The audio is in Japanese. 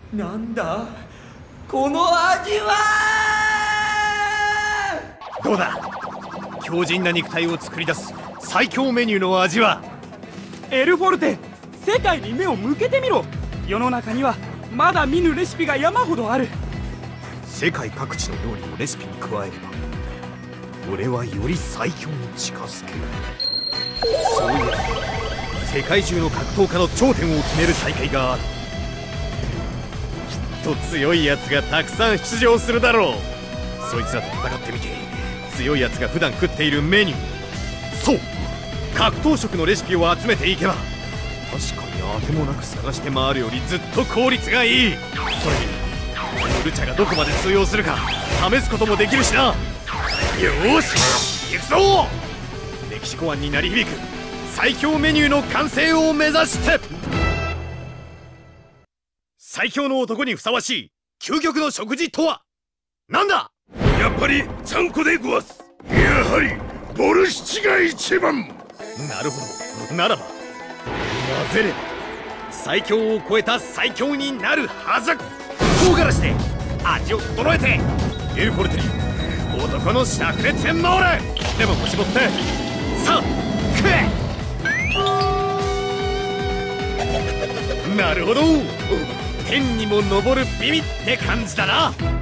なんだこの味は。 どうだ、強靭な肉体を作り出す最強メニューの味は。 エルフォルテ、世界に目を向けてみろ。世の中にはまだ見ぬレシピが山ほどある。 世界各地の料理をレシピに加えれば俺はより最強に近づける。そういえば世界中の格闘家の頂点を決める大会がある。きっと強いやつがたくさん出場するだろう。そいつらと戦ってみて強いやつが普段食っているメニュー、そう格闘食のレシピを集めていけば確かにあてもなく探して回るよりずっと効率がいい。それにルチャがどこまで通用するか試すこともできるしな。よーし行くぞ。メキシコ湾に鳴り響く最強メニューの完成を目指して、最強の男にふさわしい究極の食事とはなんだ。 やっぱりちゃんこでごわす。やはりボルシチが一番。 なるほど、ならば混ぜれば最強を超えた最強になるはず。唐辛子で味を整えてエルフォルテに男の灼熱モールレモンを絞ってさあ食え。なるほど、天にも昇るビビって感じだな。